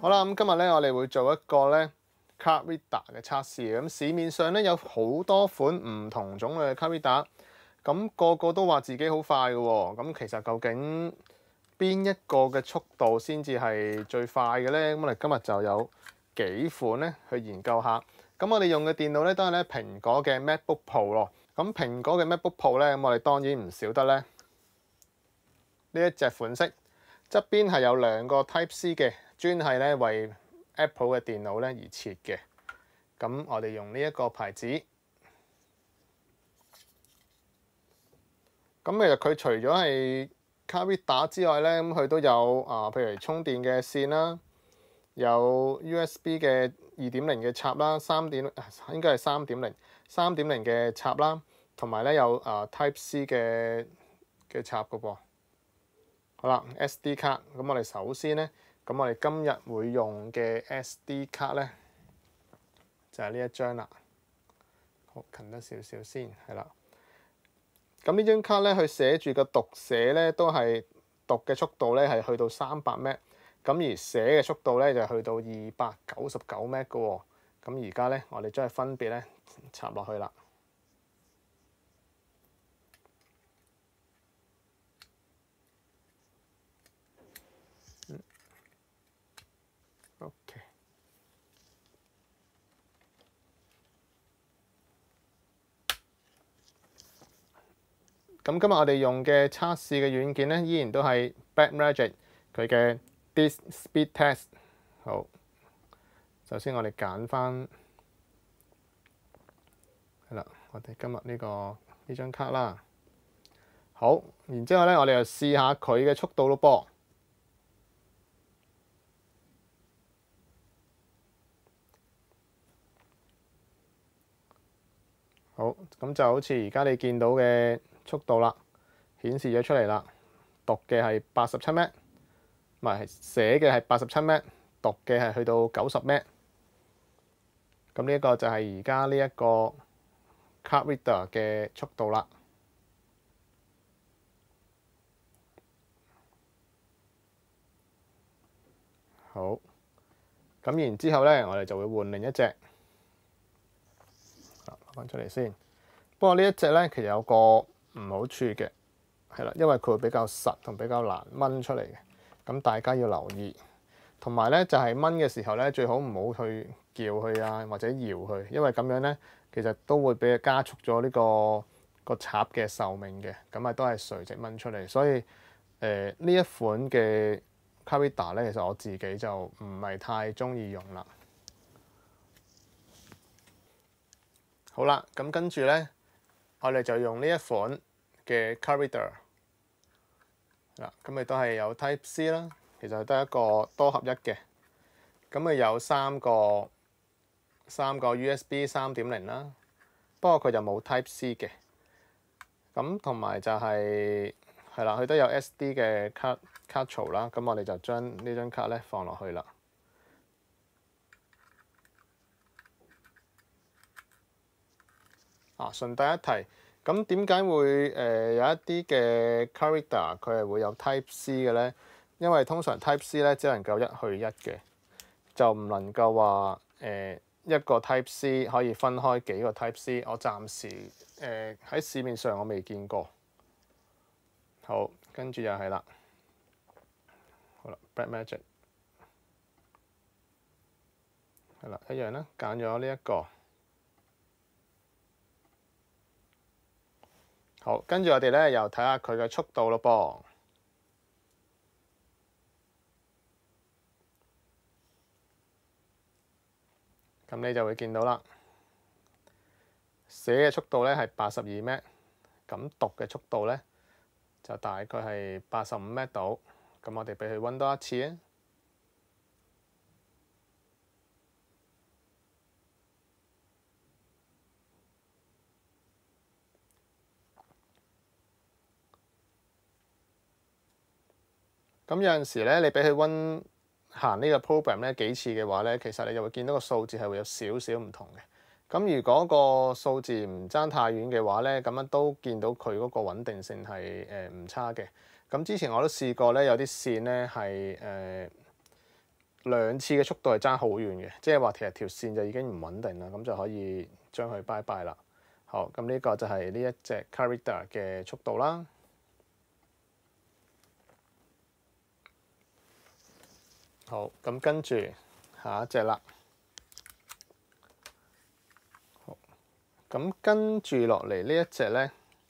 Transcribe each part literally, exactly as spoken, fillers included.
好啦，咁今日咧我哋會做一個咧 card reader 嘅測試。咁市面上咧有好多款唔同種類嘅 card reader，咁個個都話自己好快嘅喎。咁其實究竟邊一個嘅速度先至係最快嘅咧？咁我哋今日就有幾款咧去研究下。咁我哋用嘅電腦咧都係咧蘋果嘅 MacBook Pro 咯。咁蘋果嘅 MacBook Pro 咧，咁我哋當然唔少得咧呢一隻款式，側邊係有兩個 Type C 嘅，專係咧為 Apple 嘅電腦咧而設嘅。咁我哋用呢一個牌子。咁其實佢除咗係 card reader 之外咧，咁佢都有啊，譬如充電嘅線啦，有 U S B 嘅二點零嘅插啦，三點應該係三點零，三點零嘅插啦，同埋咧有啊 Type C 嘅嘅插嘅噃。好啦 ，S D 卡，咁我哋首先咧，咁我哋今日會用嘅 S D 卡咧，就係呢一張啦。好，近得少少先，係啦。咁呢張卡咧，佢寫住個讀寫咧，都係讀嘅速度咧係去到三百 M， 咁而寫嘅速度咧就去到二百九十九 M 嘅喎。咁而家咧，我哋將佢分別咧插落去啦。嗯 ，OK。咁今日我哋用嘅測試嘅軟件咧，依然都係 Blackmagic 佢嘅 Disk Speed Test。好，首先我哋揀翻係啦，我哋今日呢個呢張卡啦。好，然之後咧，我哋就試下佢嘅速度咯噃。好，咁就好似而家你見到嘅速度啦，顯示咗出嚟啦。讀嘅係八十七 M， 唔係寫嘅係八十七 M， 讀嘅係去到九十 M。咁呢一個就係而家呢一個 card reader 嘅速度啦。好，咁然之後咧，我哋就會換另一隻。攞翻出嚟先。不過呢一隻咧，其實有個唔好處嘅，係啦，因為佢會比較實同比較難掹出嚟嘅。咁大家要留意。同埋咧，就係掹嘅時候咧，最好唔好去撬佢啊，或者搖佢，因為咁樣咧，其實都會俾佢加速咗呢個個插嘅壽命嘅。咁啊，都係垂直掹出嚟。所以誒呢一款嘅 card reader咧，其實我自己就唔係太中意用啦。好啦，咁跟住咧，我哋就用呢一款嘅 card reader 嗱，咁咪都係有 Type C 啦，其實都係一個多合一嘅。咁佢有三個三個 U S B 三點零啦，不過佢就冇 Type C 嘅。咁同埋就係係啦，佢都有 S D 嘅 card cartridge 啦。咁我哋就將呢張卡咧放落去啦。啊，順帶一提，咁點解會誒、呃、有一啲嘅 card reader 佢係會有 Type C 嘅咧？因為通常 Type C 咧只能夠一去一嘅，就唔能夠話誒、呃、一個 Type C 可以分開幾個 Type C。我暫時誒喺、呃、市面上我未見過。好，跟住又係啦，好啦 Blackmagic 係啦，一樣啦，揀咗呢一個。好，跟住我哋咧又睇下佢嘅速度咯噃。咁你就會見到啦，寫嘅速度咧係八十二 M， 咁讀嘅速度咧就大概係八十五 M 度。咁我哋俾佢溫多一次啊。咁有陣時咧，你俾佢溫行呢個 program 咧幾次嘅話咧，其實你就會見到個數字係會有少少唔同嘅。咁如果個數字唔爭太遠嘅話咧，咁樣都見到佢嗰個穩定性係誒唔差嘅。咁之前我都試過咧，有啲線咧係誒兩次嘅速度係爭好遠嘅，即係話其實條線就已經唔穩定啦，咁就可以將佢拜拜啦。好，咁呢個就係呢一隻 Carida 嘅速度啦。好，咁跟住下一隻啦。好，咁跟住落嚟呢一隻咧，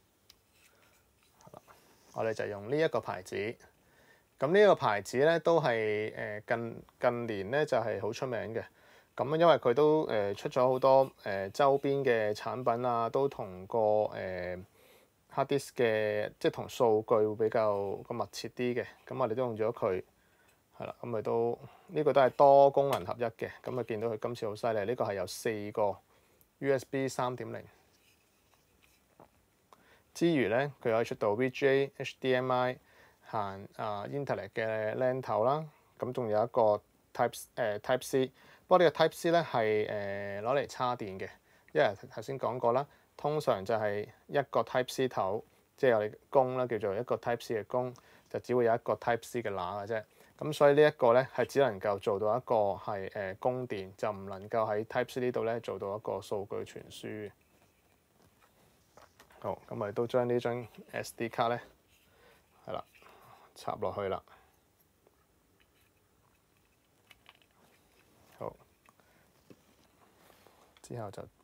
我哋就用呢一個牌子。咁呢個牌子咧都係誒近近年咧就係好出名嘅。咁因為佢都誒出咗好多誒周邊嘅產品啊，都同個誒 hard disk 嘅，即係同數據會比較個密切啲嘅。咁我哋都用咗佢，係啦。咁佢都呢個都係多功能合一嘅。咁啊見到佢今次好犀利，呢個係有四個 U S B 三點零之餘咧，佢可以出到 V G A、H D M I。行啊 Internet 嘅 LAN 頭啦，咁仲有一個 Type 誒、呃、Type C， 不過呢個 Type C 咧係誒攞嚟插電嘅，因為頭先講過啦，通常就係一個 Type C 頭，即係我哋供啦，叫做一個 Type C 嘅供，就只會有一個 Type C 嘅乸嘅啫。咁所以呢一個咧係只能夠做到一個係誒供電，就唔能夠喺 Type C 呢度咧做到一個數據傳輸。好，咁我哋都將呢張 S D 卡咧係啦。插落去啦，好，之後就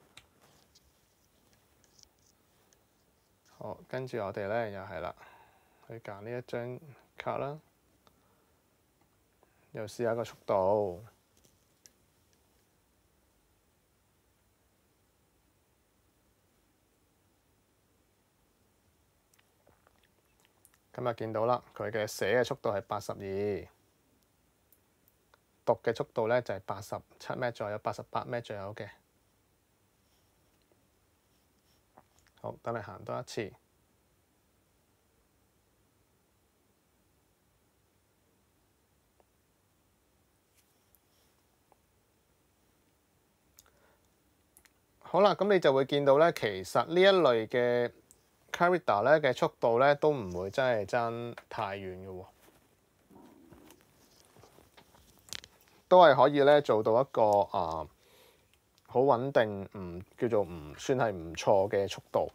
好，跟住我哋咧又係啦，去揀呢一張卡啦，又試下個速度，咁就見到啦，佢嘅寫嘅速度係八十二，讀嘅速度咧就係八十七 M 左右，八十八 M 左右嘅。好，等你行多一次。好啦，咁你就會見到咧，其實呢一類嘅 Carida 咧嘅速度咧都唔會真係爭太遠嘅喎，都係可以咧做到一個啊好穩定，唔叫做唔算係唔錯嘅速度。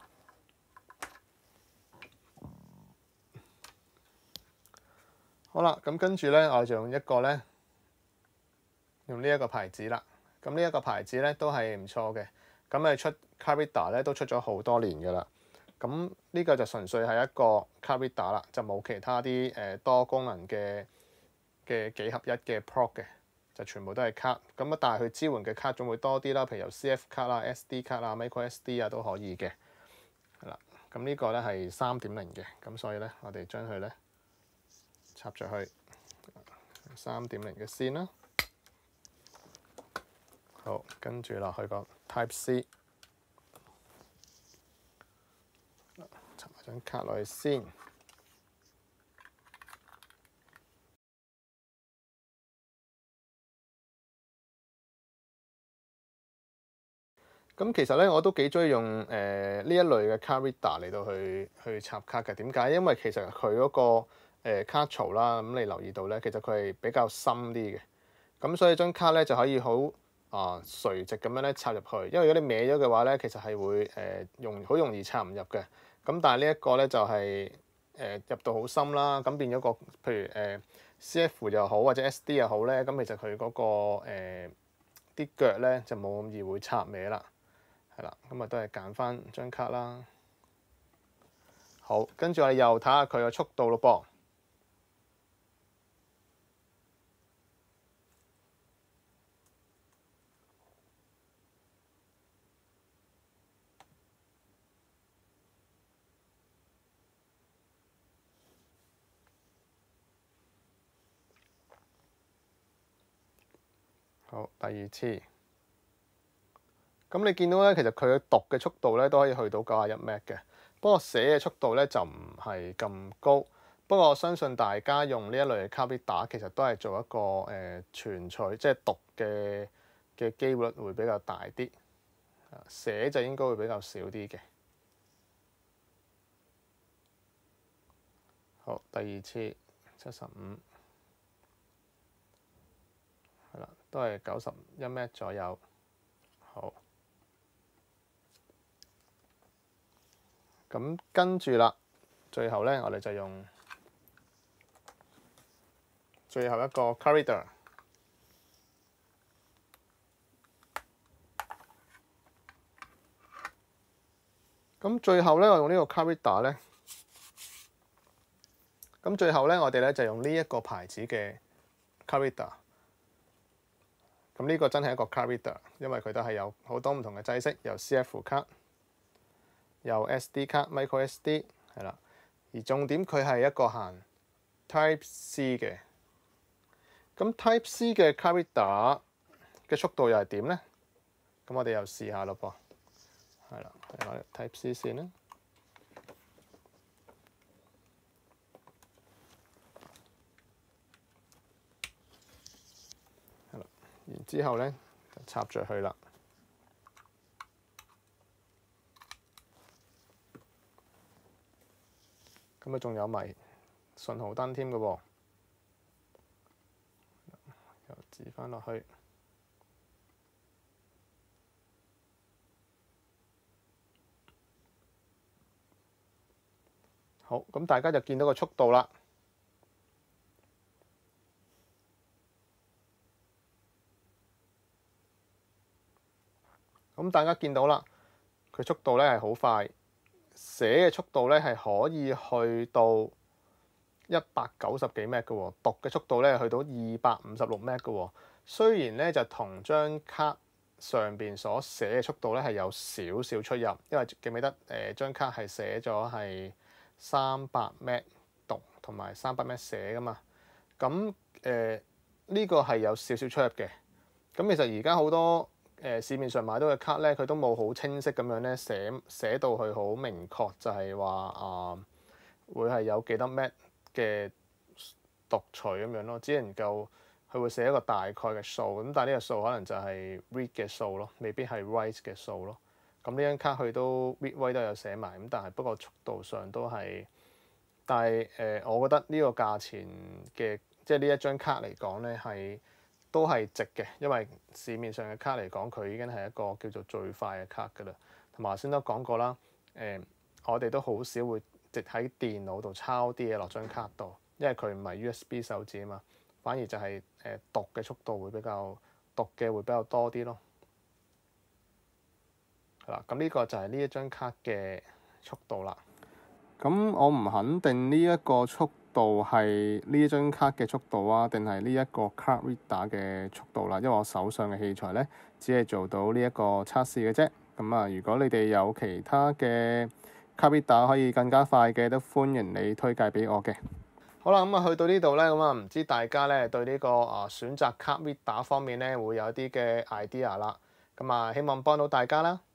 好啦，咁跟住咧，我就用一個咧，用呢一個牌子啦。咁呢一個牌子咧都係唔錯嘅。咁誒出 Carida 咧都出咗好多年㗎啦。咁呢個就純粹係一個 Carida 啦，就冇其他啲誒多功能嘅嘅幾合一嘅 Prod 嘅，就全部都係卡。咁啊，但係佢支援嘅卡仲會多啲啦，譬如有 C F 卡啦、S D 卡啦、Micro S D 啊都可以嘅。係啦，咁呢個咧係三點零嘅，咁所以咧我哋將佢咧插咗去三點零嘅線啦。好，跟住落去個 Type C， 插埋張卡落去先。咁其實咧我都幾中意用誒呢、呃、一類嘅 Carida 嚟到去去插卡嘅。點解？因為其實佢嗰、那個、呃、卡槽啦，咁你留意到咧，其實佢係比較深啲嘅。咁所以張卡咧就可以好啊垂直咁樣咧插入去，因為如果你歪咗嘅話咧，其實係會誒容好容易插唔入嘅。咁但係呢一個咧就係、是、誒、呃、入到好深啦，咁變咗個譬如誒、呃、C F 又好或者 S D 又好咧，咁其實佢嗰、那個誒啲、呃、腳咧就冇咁易會插歪啦，係啦，咁啊都係揀翻張卡啦。好，跟住我哋又睇下佢嘅速度咯噃。好，第二次，咁你見到咧，其實佢嘅讀嘅速度咧都可以去到九十一 M 嘅，不過寫嘅速度咧就唔係咁高。不過我相信大家用呢一類嘅 Carida，其實都係做一個誒存取，即係讀嘅嘅機會率會比較大啲，寫就應該會比較少啲嘅。好，第二次七十五。 都係九十一 M 左右。好，咁跟住啦，最後咧，我哋就用最後一個 card reader。咁最後咧，我用呢個 card reader 咧。咁最後咧，我哋咧就用呢一個牌子嘅 card reader。咁呢個真係一個 card reader，因為佢都係有好多唔同嘅制式，有 C F 卡，有 S D 卡、Micro S D 係啦。而重點佢係一個限 Type C 嘅。咁 Type C 嘅 card reader 嘅速度又係點咧？咁我哋又試下咯噃。係啦，攞 Type C 先啦。係啦，然之後咧就插住去啦。咁啊，仲有埋信號燈添嘅喎，又指翻落去。好，咁大家就見到個速度啦。咁大家見到啦，佢速度咧係好快，寫嘅速度咧係可以去到一百九十幾 M 嘅喎，讀嘅速度咧去到二百五十六 M 嘅喎。雖然咧就同張卡上邊所寫嘅速度咧係有少少出入，因為記唔記得誒張卡係寫咗係三百 M 讀同埋三百 M 寫噶嘛？咁誒呢個係有少少出入嘅。咁其實而家好多誒、呃、市面上買到嘅卡咧，佢都冇好清晰咁樣咧寫寫到佢好明確，就係話啊會係有幾多 M 嘅讀取咁樣咯，只能夠佢會寫一個大概嘅數。咁但係呢個數可能就係 read 嘅數咯，未必係 write 嘅數咯。咁呢張卡佢都 read write 都有寫埋，咁但係不過速度上都係，但係誒、呃，我覺得呢個價錢嘅即係呢一張卡嚟講咧，係都係值嘅，因為市面上嘅卡嚟講，佢已經係一個叫做最快嘅卡㗎啦。同埋頭先都講過啦，誒、呃，我哋都好少會直喺電腦度抄啲嘢落張卡度，因為佢唔係 U S B 手指啊嘛，反而就係誒讀嘅速度會比較讀嘅會比較多啲咯。係啦，咁呢個就係呢一張卡嘅速度啦。咁我唔肯定呢一個速度係呢一張卡嘅速度啊，定係呢一個 card reader 嘅速度啦。因為我手上嘅器材咧，只係做到呢一個測試嘅啫。咁啊，如果你哋有其他嘅 card reader 可以更加快嘅，都歡迎你推介俾我嘅。好啦，咁啊去到呢度咧，咁啊唔知大家咧對呢個啊選擇 card reader 方面咧會有啲嘅 idea 啦。咁啊，希望幫到大家啦〜